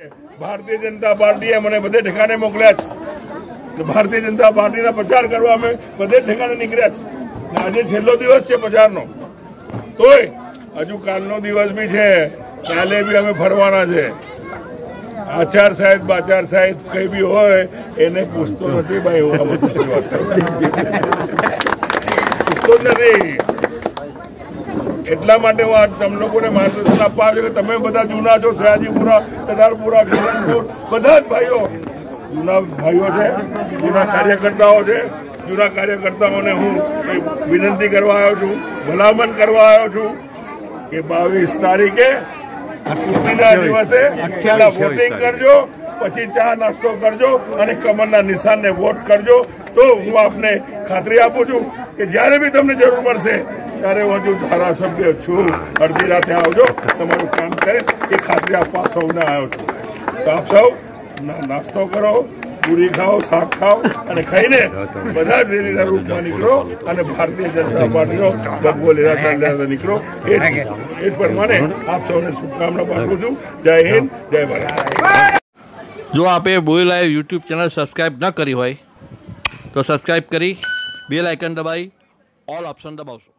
भारतीय जनता पार्टीए મને બધે ઠેકાણે મોકલ્યા છે। ભારતીય जनता પાર્ટીના પ્રચાર કરવા અમે બધે ઠેકાણે નીકળ્યા છે। આજે છેલ્લો દિવસ છે પ્રચારનો, તોય હજુ કાલનો દિવસ બી છે, કાલે બી અમે ફરવાના છે। આચાર સાહેબ બાચાર સાહેબ કઈ બી હોય એને પૂછતો નથી ભાઈ, હું પૂછતો જ નથી। એટલા માટે હું આજ તમ લોકોને માર્ગદર્શન આપવા આવ્યો કે તમે બધા જૂના છો, સયાજીપુરા, તદારપુરા, કિરણપુર, બધા જ ભાઈઓ જૂના ભાઈઓ છે, જૂના કાર્યકર્તાઓ છે। જૂના કાર્યકર્તાઓને હું વિનંતી કરવા આવ્યો છું, ભલામણ કરવા આવ્યો છું કે 22 તારીખે ચૂંટણીના દિવસે વોટિંગ કરજો, પછી ચા નાસ્તો કરજો અને કમરના નિશાનને વોટ કરજો। તો હું આપને ખાતરી આપું છું કે જ્યારે બી તમને જરૂર પડશે ત્યારે હું હજુ ધારાસભ્ય છું, અડધી રાતે આવજો, તમારું કામ કરીશ એ ખાતરી આપવા સૌને આવ્યો છું। તો આપ સૌ નાસ્તો કરો, પૂરી ખાઓ, શાક ખાઓ અને ખાઈને બધા જ રેલીના રૂપમાં નીકળો અને ભારતીય જનતા પાર્ટીનો ભગવો લેતા નીકળો। એ જ પ્રમાણે આપ સૌને શુભકામના પાઠવું છું। જય હિન્દ, જય ભારત। જો આપે બોલી લાઈવ યુટ્યુબ ચેનલ સબસ્ક્રાઈબ ન કરી હોય તો સબસ્ક્રાઈબ કરી બેલ આઇકન દબાવી ઓલ ઓપ્શન દબાવશો।